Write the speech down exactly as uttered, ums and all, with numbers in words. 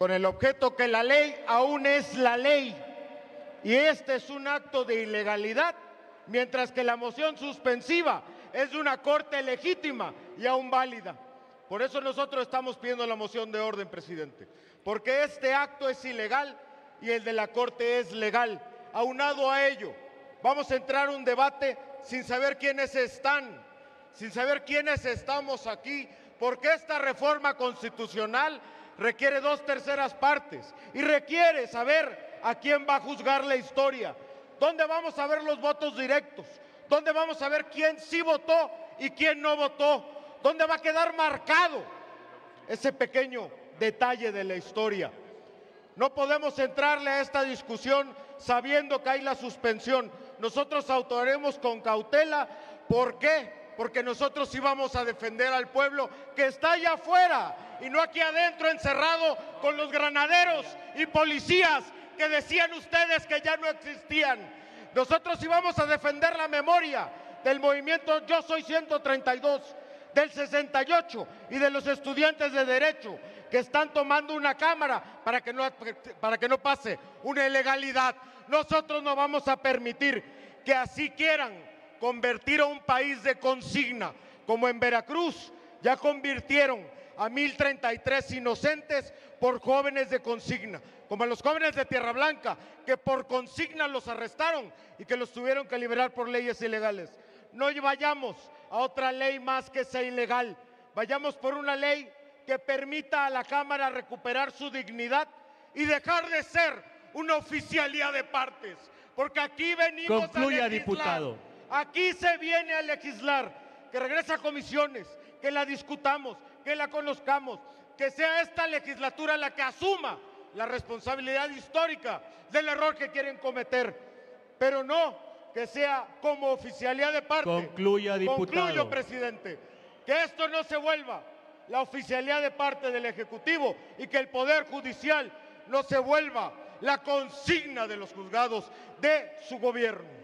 con el objeto que la ley aún es la ley y este es un acto de ilegalidad, mientras que la moción suspensiva es de una corte legítima y aún válida. Por eso nosotros estamos pidiendo la moción de orden, presidente, porque este acto es ilegal y el de la corte es legal. Aunado a ello, vamos a entrar a un debate sin saber quiénes están, sin saber quiénes estamos aquí, porque esta reforma constitucional requiere dos terceras partes y requiere saber a quién va a juzgar la historia, dónde vamos a ver los votos directos, dónde vamos a ver quién sí votó y quién no votó, dónde va a quedar marcado ese pequeño detalle de la historia. No podemos entrarle a esta discusión sabiendo que hay la suspensión. Nosotros actuaremos con cautela. ¿Por qué? Porque nosotros sí vamos a defender al pueblo que está allá afuera y no aquí adentro encerrado con los granaderos y policías que decían ustedes que ya no existían. Nosotros sí vamos a defender la memoria del movimiento Yo Soy ciento treinta y dos, del sesenta y ocho y de los estudiantes de Derecho que están tomando una cámara para que no, para que no pase una ilegalidad. Nosotros no vamos a permitir que así quieran convertir a un país de consigna, como en Veracruz ya convirtieron a mil treinta y tres inocentes por jóvenes de consigna, como a los jóvenes de Tierra Blanca, que por consigna los arrestaron y que los tuvieron que liberar por leyes ilegales. No vayamos a otra ley más que sea ilegal, vayamos por una ley que permita a la Cámara recuperar su dignidad y dejar de ser una oficialía de partes, porque aquí venimos Concluya, a legislar. diputado. Aquí se viene a legislar, que regrese a comisiones, que la discutamos, que la conozcamos, que sea esta legislatura la que asuma la responsabilidad histórica del error que quieren cometer, pero no que sea como oficialía de parte. Concluya, diputado. Concluyo, presidente, que esto no se vuelva la oficialía de parte del Ejecutivo y que el Poder Judicial no se vuelva la consigna de los juzgados de su gobierno.